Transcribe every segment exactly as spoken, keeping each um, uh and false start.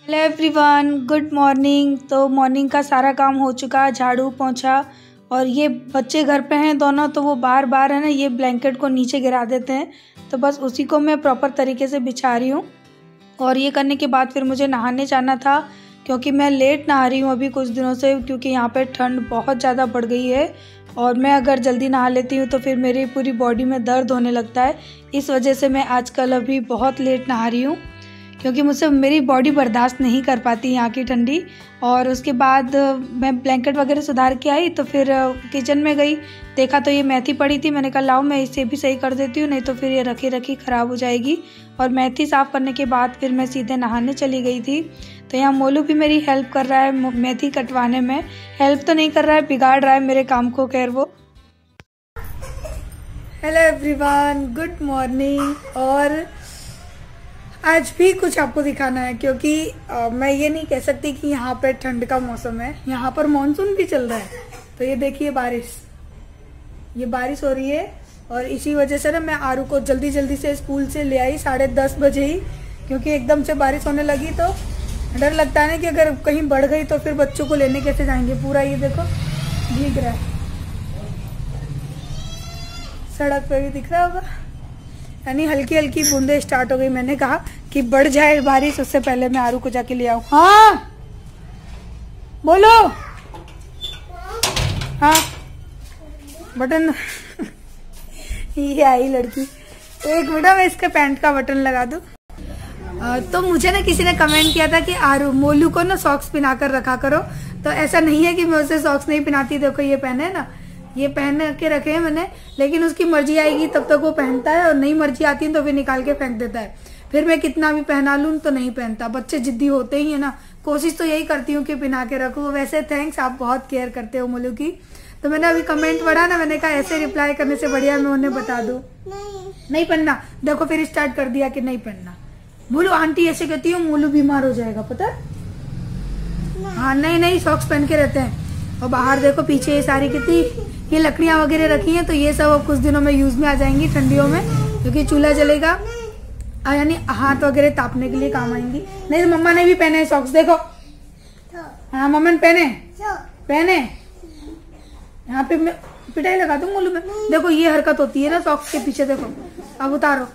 Hello everyone, good morning. तो morning का सारा काम हो चुका, झाड़ू पोंछा, और ये बच्चे घर पे हैं दोनों, तो वो बार बार है ना ये ब्लैंकेट को नीचे गिरा देते हैं, तो बस उसी को मैं प्रॉपर तरीके से बिछा रही हूँ। और ये करने के बाद फिर मुझे नहाने जाना था, क्योंकि मैं लेट नहा रही हूँ अभी कुछ दिनों से, क्योंकि यहाँ पे ठंड बहुत ज़्यादा बढ़ गई है और मैं अगर जल्दी नहा लेती हूँ तो फिर मेरी पूरी बॉडी में दर्द होने लगता है। इस वजह से मैं आजकल अभी बहुत लेट नहा रही हूँ, क्योंकि मुझसे मेरी बॉडी बर्दाश्त नहीं कर पाती यहाँ की ठंडी। और उसके बाद मैं ब्लैंकेट वगैरह सुधार के आई, तो फिर किचन में गई, देखा तो ये मेथी पड़ी थी। मैंने कहा लाओ मैं इसे भी सही कर देती हूँ, नहीं तो फिर ये रखी रखी ख़राब हो जाएगी। और मेथी साफ़ करने के बाद फिर मैं सीधे नहाने चली गई थी। तो यहाँ मोलू भी मेरी हेल्प कर रहा है मेथी कटवाने में। हेल्प तो नहीं कर रहा है, बिगाड़ रहा है मेरे काम को। खैर वो हेलो एवरीवन, गुड मॉर्निंग। और आज भी कुछ आपको दिखाना है, क्योंकि आ, मैं ये नहीं कह सकती कि यहाँ पे ठंड का मौसम है, यहाँ पर मानसून भी चल रहा है। तो ये देखिए बारिश, ये बारिश हो रही है, और इसी वजह से ना मैं आरू को जल्दी जल्दी से स्कूल से ले आई साढ़े दस बजे ही, क्योंकि एकदम से बारिश होने लगी तो डर लगता है ना कि अगर कहीं बढ़ गई तो फिर बच्चों को लेने कैसे जाएंगे। पूरा ये देखो भीग रहा है, सड़क पे भी दिख रहा होगा, यानी हल्की हल्की बूंदे स्टार्ट हो गई। मैंने कहा कि बढ़ जाए बारिश उससे पहले मैं आरू को जाके ले आऊं। हाँ बोलो। हाँ बटन ये आई लड़की। तो एक मिनट मैं इसके पैंट का बटन लगा दूं। तो मुझे ना किसी ने कमेंट किया था कि आरू मोलू को ना सॉक्स पहना कर रखा करो। तो ऐसा नहीं है कि मैं उसे सॉक्स नहीं पहनाती। देखो ये पहने है ना, ये पहन के रखे हैं मैंने, लेकिन उसकी मर्जी आएगी तब तक वो पहनता है, और नहीं मर्जी आती है तो फिर निकाल के फेंक देता है। फिर मैं कितना भी पहना लूं तो नहीं पहनता। बच्चे जिद्दी होते ही है ना, कोशिश तो यही करती हूँ कि पहना के रखूँ। वैसे थैंक्स, आप बहुत केयर करते हो मोलू की। तो मैंने अभी कमेंट पढ़ा ना, मैंने कहा ऐसे रिप्लाई करने से बढ़िया मैं उन्हें बता दूं नहीं, नहीं पहनना। देखो फिर स्टार्ट कर दिया कि नहीं पहनना। बोलो आंटी ऐसे कहती हूँ मोलू बीमार हो जाएगा, पता। हाँ नहीं नहीं सॉक्स पहन के रहते हैं। और बाहर देखो पीछे ये सारी कितनी ये लकड़ियां वगैरह रखी हैं, तो ये सब अब कुछ दिनों में यूज में आ जाएंगी ठंडियों में, क्योंकि चूल्हा जलेगा, यानी हाथ वगैरह तापने के लिए काम आएंगी। नहीं तो मम्मा ने भी पहने सॉक्स, देखो। हाँ मम्मा ने पहने पहने यहाँ पे मैं पिटाई लगा दूं मोलू में। देखो ये हरकत होती है ना सॉक्स के पीछे, देखो। अब उतारो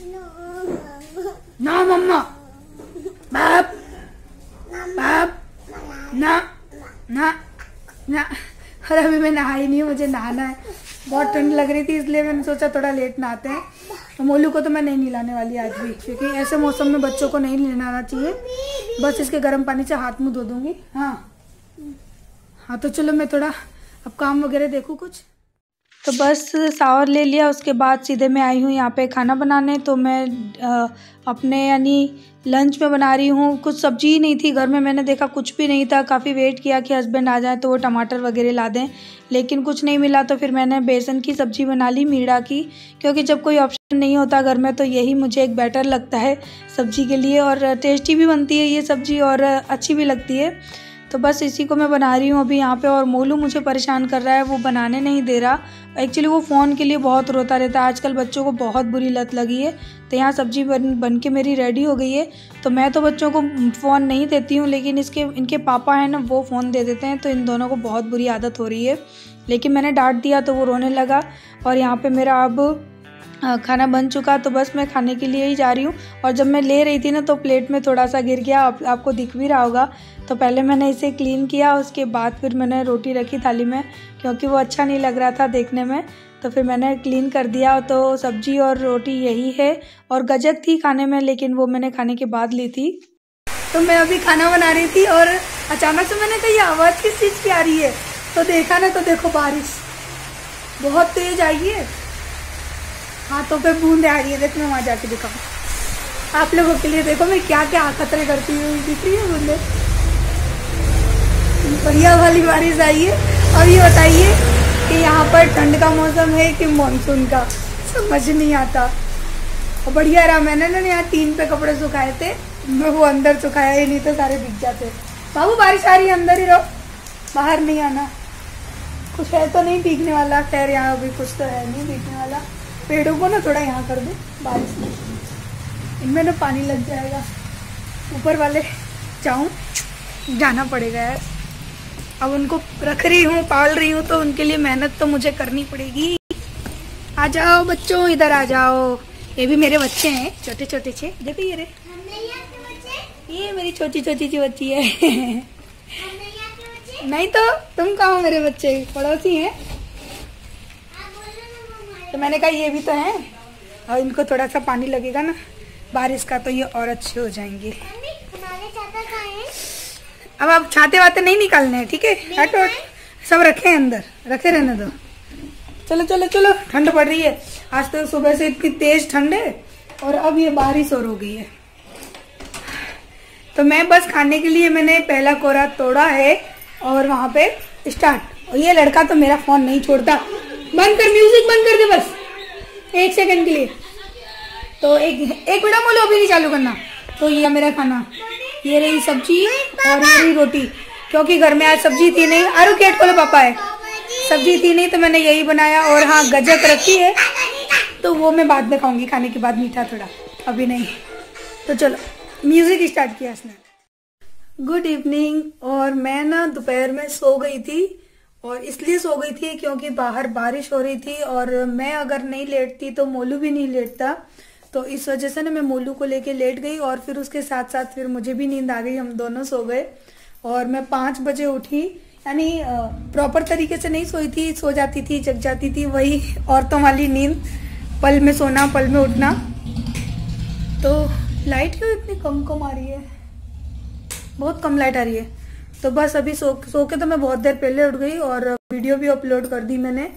ना मम्मा, बाप बाप ना ना ना। अरे अभी मैं नहाई नहीं हूँ, मुझे नहाना है। बहुत ठंड लग रही थी इसलिए मैंने सोचा थोड़ा लेट नहाते हैं। तो मोलू को तो मैं नहीं नहलाने वाली आज भी, क्योंकि ऐसे मौसम में बच्चों को नहीं नहलाना चाहिए। बस इसके गर्म पानी से हाथ मुंह धो दूंगी। हाँ हाँ तो चलो मैं थोड़ा अब काम वगैरह देखूँ कुछ। तो बस शावर ले लिया, उसके बाद सीधे मैं आई हूँ यहाँ पे खाना बनाने। तो मैं आ, अपने यानी लंच में बना रही हूँ। कुछ सब्जी ही नहीं थी घर में, मैंने देखा कुछ भी नहीं था। काफ़ी वेट किया कि हस्बैंड आ जाए तो वो टमाटर वगैरह ला दें, लेकिन कुछ नहीं मिला। तो फिर मैंने बेसन की सब्ज़ी बना ली, मीड़ा की, क्योंकि जब कोई ऑप्शन नहीं होता घर में तो यही मुझे एक बेटर लगता है सब्ज़ी के लिए। और टेस्टी भी बनती है ये सब्ज़ी और अच्छी भी लगती है। तो बस इसी को मैं बना रही हूँ अभी यहाँ पे। और मोलू मुझे परेशान कर रहा है, वो बनाने नहीं दे रहा। एक्चुअली वो फ़ोन के लिए बहुत रोता रहता है, आजकल बच्चों को बहुत बुरी लत लगी है। तो यहाँ सब्ज़ी बन बन के मेरी रेडी हो गई है। तो मैं तो बच्चों को फ़ोन नहीं देती हूँ, लेकिन इसके इनके पापा हैं ना, वो फ़ोन दे देते हैं। तो इन दोनों को बहुत बुरी आदत हो रही है, लेकिन मैंने डांट दिया तो वो रोने लगा। और यहाँ पर मेरा अब खाना बन चुका, तो बस मैं खाने के लिए ही जा रही हूँ। और जब मैं ले रही थी ना तो प्लेट में थोड़ा सा गिर गया, आप, आपको दिख भी रहा होगा। तो पहले मैंने इसे क्लीन किया, उसके बाद फिर मैंने रोटी रखी थाली में, क्योंकि वो अच्छा नहीं लग रहा था देखने में। तो फिर मैंने क्लीन कर दिया। तो सब्जी और रोटी यही है, और गजक थी खाने में, लेकिन वो मैंने खाने के बाद ली थी। तो मैं अभी खाना बना रही थी और अचानक से मैंने कहा ये आवाज़ किस चीज़ की आ रही है। तो देखा ना, तो देखो बारिश बहुत तेज आई है, हाथों पे बूंदे आ रही है। देखो मैं वहाँ जाके दिखाऊँ आप लोगों के लिए। देखो मैं क्या क्या खतरे करती हूँ, दिख रही है बूंदे। बढ़िया वाली बारिश आई है। और ये बताइए कि यहाँ पर ठंड का मौसम है कि मानसून का, समझ नहीं आता। और बढ़िया रहा, मैंने ना यहाँ तीन पे कपड़े सुखाए थे, मैं वो अंदर सुखाया ही नहीं तो सारे भीग जाते। बाबू बारिश आ रही है, अंदर ही रहो, बाहर नहीं आना। कुछ है तो नहीं भीगने वाला, खैर यहाँ अभी कुछ तो है नहीं भीगने वाला। पेड़ों को ना थोड़ा यहाँ कर दो बारिश में, इनमें ना पानी लग जाएगा। ऊपर वाले जाऊँ, जाना पड़ेगा यार। अब उनको रख रही हूँ, पाल रही हूँ, तो उनके लिए मेहनत तो मुझे करनी पड़ेगी। आ जाओ बच्चों, इधर आ जाओ। ये भी मेरे बच्चे हैं, छोटे छोटे से। देखो ये रे, ये मेरी छोटी छोटी सी बच्ची है। नहीं तो तुम कहाँ हो मेरे बच्चे, पड़ोसी हैं। तो मैंने कहा ये भी तो है, और इनको थोड़ा सा पानी लगेगा ना बारिश का, तो ये और अच्छे हो जाएंगे। अब आप छाते वाते नहीं निकालने हैं, ठीक है? हटो, सब रखे अंदर, रखे रहने दो। चलो चलो चलो, ठंड पड़ रही है। आज तो सुबह से इतनी तेज ठंड है, और अब ये बारिश और हो गई है। तो मैं बस खाने के लिए मैंने पहला कोरा तोड़ा है, और वहां पे स्टार्ट। और ये लड़का तो मेरा फोन नहीं छोड़ता। बंद कर, म्यूजिक बंद कर दे बस एक सेकंड के लिए। तो एक एक मिनट बोलो, अभी नहीं चालू करना। तो ये मेरा खाना, ये रही सब्जी और ये रही रोटी, क्योंकि घर में आज सब्जी थी नहीं। अरे गेट खोलो, पापा है। सब्जी थी नहीं तो मैंने यही बनाया। और हाँ, गज्जक रखी है, तो वो मैं बाद में खाऊंगी, खाने के बाद मीठा थोड़ा, अभी नहीं। तो चलो म्यूजिक स्टार्ट किया इसने। Good evening. और मैं ना दोपहर में सो गई थी, और इसलिए सो गई थी क्योंकि बाहर बारिश हो रही थी, और मैं अगर नहीं लेटती तो मोलू भी नहीं लेटता। तो इस वजह से ना मैं मोलू को लेके लेट गई, और फिर उसके साथ साथ फिर मुझे भी नींद आ गई। हम दोनों सो गए, और मैं पाँच बजे उठी। यानी प्रॉपर तरीके से नहीं सोई थी, सो जाती थी, जग जाती थी, वही औरतों वाली नींद, पल में सोना पल में उठना। तो लाइट क्यों इतनी कम कम आ रही है, बहुत कम लाइट आ रही है। तो बस अभी सो सो के तो मैं बहुत देर पहले उठ गई, और वीडियो भी अपलोड कर दी मैंने।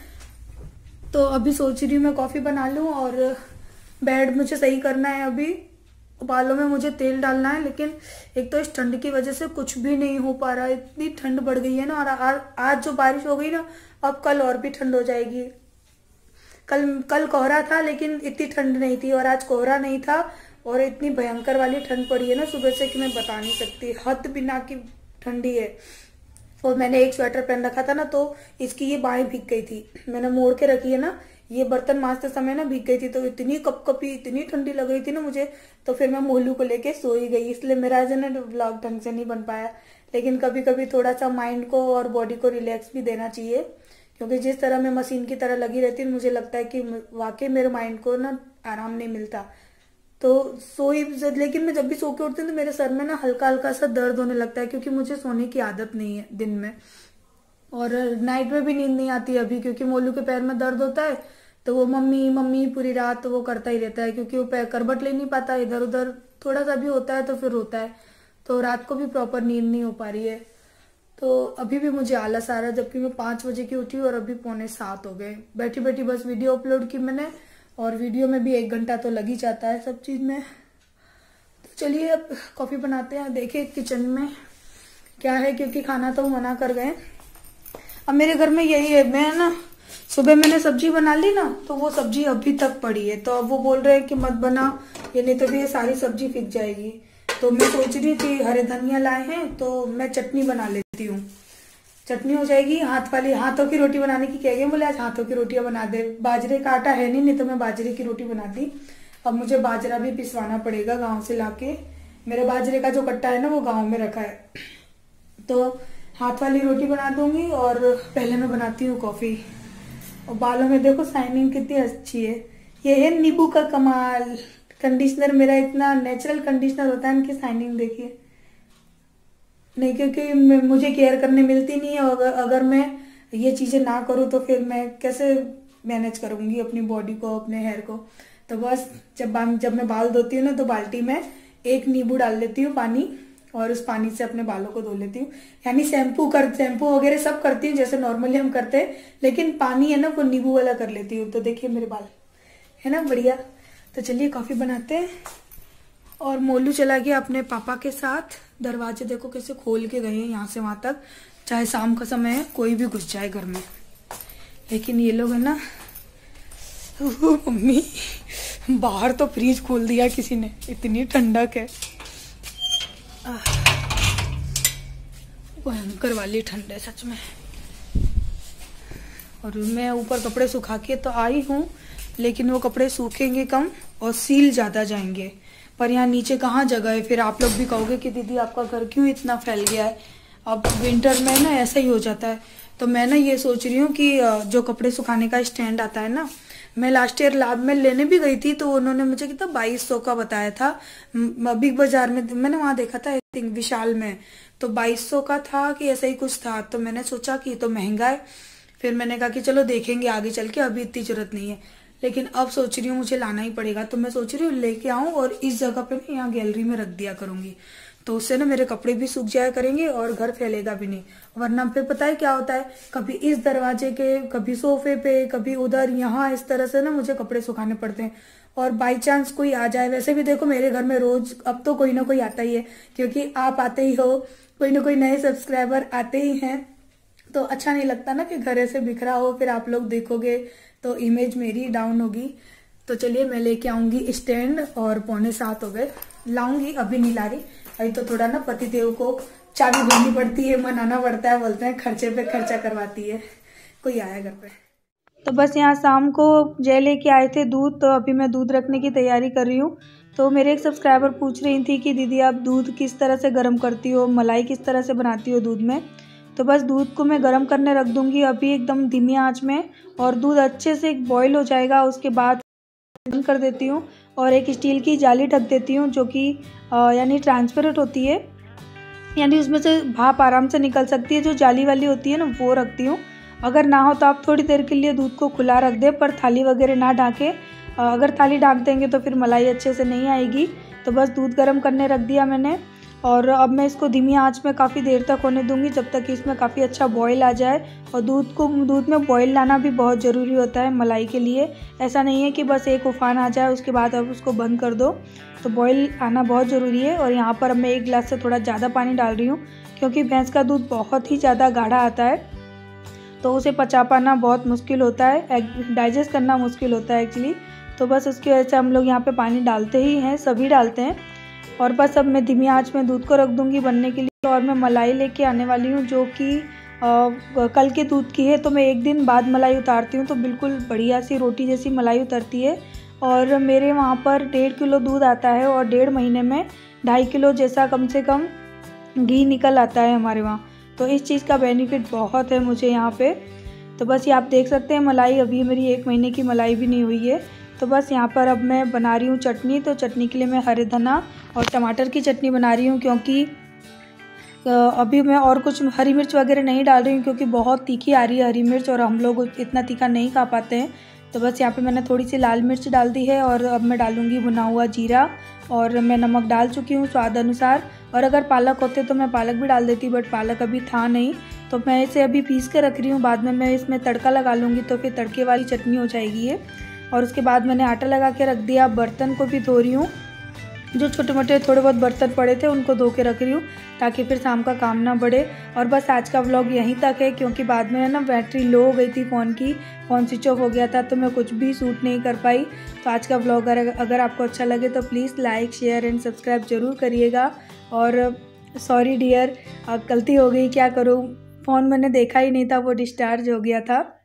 तो अभी सोच रही हूँ मैं कॉफी बना लूँ, और बेड मुझे सही करना है। अभी बालों में मुझे तेल डालना है, लेकिन एक तो इस ठंड की वजह से कुछ भी नहीं हो पा रहा है। इतनी ठंड बढ़ गई है ना, और आ, आज जो बारिश हो गई ना, अब कल और भी ठंड हो जाएगी। कल कल कोहरा था, लेकिन इतनी ठंड नहीं थी, और आज कोहरा नहीं था, और इतनी भयंकर वाली ठंड पड़ी है ना सुबह से कि मैं बता नहीं सकती। हद बिना की ठंडी है। और मैंने एक स्वेटर पहन रखा था ना, तो इसकी ये बाहें भीग गई थी। मैंने मोड़ के रखी है ना, ये बर्तन मांजते समय ना भीग गई थी, तो इतनी कपकपी, इतनी ठंडी लग रही थी ना मुझे। तो फिर मैं मोलू को लेके सो ही गई, इसलिए मेरा जो ना व्लॉग ढंग से नहीं बन पाया। लेकिन कभी कभी थोड़ा सा माइंड को और बॉडी को रिलैक्स भी देना चाहिए, क्योंकि जिस तरह मैं मशीन की तरह लगी रहती हूँ, मुझे लगता है कि वाकई मेरे माइंड को ना आराम नहीं मिलता। तो सोई, लेकिन मैं जब भी सो के उठती हूँ तो मेरे सर में ना हल्का हल्का सा दर्द होने लगता है, क्योंकि मुझे सोने की आदत नहीं है दिन में, और नाइट में भी नींद नहीं आती अभी, क्योंकि मोलू के पैर में दर्द होता है। तो वो मम्मी मम्मी पूरी रात तो वो करता ही रहता है, क्योंकि वो पैर करबट ले नहीं पाता, इधर उधर थोड़ा सा भी होता है तो फिर होता है। तो रात को भी प्रॉपर नींद नहीं हो पा रही है। तो अभी भी मुझे आलस आ रहा है, जबकि मैं पांच बजे की उठी और अभी पौने सात हो गए। बैठी बैठी बस वीडियो अपलोड की मैंने, और वीडियो में भी एक घंटा तो लग ही जाता है सब चीज में। तो चलिए अब कॉफी बनाते हैं। देखिए किचन में क्या है, क्योंकि खाना तो मना कर गए। अब मेरे घर में यही है, मैं ना सुबह मैंने सब्जी बना ली ना, तो वो सब्जी अभी तक पड़ी है। तो अब वो बोल रहे हैं कि मत बना, ये नहीं तो फिर ये सारी सब्जी फिक जाएगी। तो मैं सोच रही थी हरे धनिया लाए हैं, तो मैं चटनी बना लेती हूँ, चटनी हो जाएगी। हाथ वाली हाथों की रोटी बनाने की कह गए, बोले आज हाथों की रोटियां बना दे। बाजरे का आटा है नहीं, नहीं तो मैं बाजरे की रोटी बनाती। अब मुझे बाजरा भी पिसवाना पड़ेगा गाँव से लाके। मेरे बाजरे का जो कट्टा है ना, वो गाँव में रखा है। तो हाथ वाली रोटी बना दूंगी, और पहले मैं बनाती हूँ कॉफी। और बालों में देखो शाइनिंग कितनी अच्छी है। ये है नींबू का कमाल कंडीशनर, मेरा इतना नेचुरल कंडीशनर होता है, इनकी शाइनिंग देखिए। नहीं, क्योंकि मुझे केयर करने मिलती नहीं है। अगर अगर मैं ये चीजें ना करूँ तो फिर मैं कैसे मैनेज करूंगी अपनी बॉडी को, अपने हेयर को। तो बस जब जब मैं बाल धोती हूँ ना, तो बाल्टी में एक नींबू डाल लेती हूँ पानी, और उस पानी से अपने बालों को धो लेती हूँ। यानी शैम्पू कर शैम्पू वगैरह सब करती हूँ जैसे नॉर्मली हम करते हैं, लेकिन पानी है ना वो नींबू वाला कर लेती हूँ। तो देखिए मेरे बाल है ना बढ़िया। तो चलिए कॉफी बनाते हैं। और मोलू चला गया अपने पापा के साथ। दरवाजे देखो कैसे खोल के गए हैं यहाँ से वहां तक, चाहे शाम का समय है, कोई भी घुस जाए घर में। लेकिन ये लोग है ना, मम्मी बाहर तो फ्रीज खोल दिया किसी ने, इतनी ठंडक है, भयंकर वाली ठंड है सच में। और मैं ऊपर कपड़े सुखा के तो आई हूँ, लेकिन वो कपड़े सूखेंगे कम और सील ज्यादा जाएंगे। पर यहाँ नीचे कहाँ जगह है। फिर आप लोग भी कहोगे कि दीदी आपका घर क्यों इतना फैल गया है। अब विंटर में ना ऐसा ही हो जाता है। तो मैं ना ये सोच रही हूँ कि जो कपड़े सुखाने का स्टैंड आता है ना, मैं लास्ट ईयर लैब में लेने भी गई थी, तो उन्होंने मुझे कितना बाईस सौ का बताया था। बिग बाजार में मैंने वहां देखा था, आई थिंक विशाल में, तो बाईस सौ का था कि ऐसा ही कुछ था। तो मैंने सोचा कि तो महंगा है, फिर मैंने कहा कि चलो देखेंगे आगे चल के, अभी इतनी जरूरत नहीं है। लेकिन अब सोच रही हूँ मुझे लाना ही पड़ेगा। तो मैं सोच रही हूँ लेके आऊं और इस जगह पे ना यहाँ गैलरी में रख दिया करूंगी, तो उससे ना मेरे कपड़े भी सूख जाया करेंगे और घर फैलेगा भी नहीं। वरना पे पता है क्या होता है, कभी इस दरवाजे के, कभी सोफे पे, कभी उधर, यहाँ इस तरह से ना मुझे कपड़े सुखाने पड़ते हैं। और बाई चांस कोई आ जाए, वैसे भी देखो मेरे घर में रोज अब तो कोई ना कोई आता ही है, क्योंकि आप आते ही हो, कोई ना कोई नए सब्सक्राइबर आते ही हैं। तो अच्छा नहीं लगता ना कि घर ऐसे बिखरा हो, फिर आप लोग देखोगे तो इमेज मेरी डाउन होगी। तो चलिए मैं लेके आऊंगी स्टैंड, और पौने सात हो गए, लाऊंगी, अभी नहीं ला रही। अभी तो थोड़ा ना पति देव को चाबी देनी पड़ती है, मनाना पड़ता है, बोलते हैं खर्चे पे खर्चा करवाती है। कोई आया घर पे। तो बस यहाँ शाम को जय लेके आए थे दूध, तो अभी मैं दूध रखने की तैयारी कर रही हूँ। तो मेरे एक सब्सक्राइबर पूछ रही थी कि दीदी आप दूध किस तरह से गर्म करती हो, मलाई किस तरह से बनाती हो दूध में। तो बस दूध को मैं गर्म करने रख दूंगी अभी एकदम धीमी आंच में, और दूध अच्छे से बॉईल हो जाएगा, उसके बाद बंद कर देती हूँ और एक स्टील की जाली ढक देती हूँ, जो कि यानी ट्रांसपेरेंट होती है, यानी उसमें से भाप आराम से निकल सकती है। जो जाली वाली होती है ना, वो रखती हूँ। अगर ना हो तो आप थोड़ी देर के लिए दूध को खुला रख दें, पर थाली वगैरह ना ढाके। अगर थाली ढाक देंगे तो फिर मलाई अच्छे से नहीं आएगी। तो बस दूध गर्म करने रख दिया मैंने, और अब मैं इसको धीमी आंच में काफ़ी देर तक होने दूंगी, जब तक कि इसमें काफ़ी अच्छा बॉईल आ जाए। और दूध को दूध में बॉईल लाना भी बहुत ज़रूरी होता है मलाई के लिए। ऐसा नहीं है कि बस एक उफान आ जाए उसके बाद अब उसको बंद कर दो, तो बॉईल आना बहुत ज़रूरी है। और यहाँ पर अब मैं एक गिलास से थोड़ा ज़्यादा पानी डाल रही हूँ, क्योंकि भैंस का दूध बहुत ही ज़्यादा गाढ़ा आता है, तो उसे पचा पाना बहुत मुश्किल होता है, डाइजेस्ट करना मुश्किल होता है एक्चुअली। तो बस उसकी वजह से हम लोग यहाँ पे पानी डालते ही हैं, सभी डालते हैं। और बस अब मैं धीमी आंच में दूध को रख दूंगी बनने के लिए। और मैं मलाई लेके आने वाली हूँ, जो कि कल के दूध की है। तो मैं एक दिन बाद मलाई उतारती हूँ, तो बिल्कुल बढ़िया सी रोटी जैसी मलाई उतरती है। और मेरे वहाँ पर डेढ़ किलो दूध आता है, और डेढ़ महीने में ढाई किलो जैसा कम से कम घी निकल आता है हमारे वहाँ। तो इस चीज़ का बेनिफिट बहुत है मुझे यहाँ पे। तो बस ये आप देख सकते हैं मलाई, अभी मेरी एक महीने की मलाई भी नहीं हुई है। तो बस यहाँ पर अब मैं बना रही हूँ चटनी। तो चटनी के लिए मैं हरे धना और टमाटर की चटनी बना रही हूँ, क्योंकि अभी मैं और कुछ हरी मिर्च वगैरह नहीं डाल रही हूँ, क्योंकि बहुत तीखी आ रही है हरी मिर्च, और हम लोग इतना तीखा नहीं खा पाते हैं। तो बस यहाँ पे मैंने थोड़ी सी लाल मिर्च डाल दी है, और अब मैं डालूँगी भुना हुआ जीरा, और मैं नमक डाल चुकी हूँ स्वाद अनुसार। और अगर पालक होते तो मैं पालक भी डाल देती, बट पालक अभी था नहीं, तो मैं इसे अभी पीस के रख रही हूँ। बाद में मैं इसमें तड़का लगा लूँगी, तो फिर तड़के वाली चटनी हो जाएगी ये। और उसके बाद मैंने आटा लगा के रख दिया। बर्तन को भी धो रही हूँ, जो छोटे मोटे थोड़े बहुत बर्तन पड़े थे उनको धो के रख रही हूँ, ताकि फिर शाम का काम ना बढ़े। और बस आज का व्लॉग यहीं तक है, क्योंकि बाद में ना बैटरी लो हो गई थी फ़ोन की, फ़ोन स्विच ऑफ हो गया था, तो मैं कुछ भी शूट नहीं कर पाई। तो आज का व्लॉग अगर आपको अच्छा लगे तो please like share and subscribe ज़रूर करिएगा। और सॉरी डियर, गलती हो गई, क्या करूँ, फ़ोन मैंने देखा ही नहीं था, वो डिस्चार्ज हो गया था।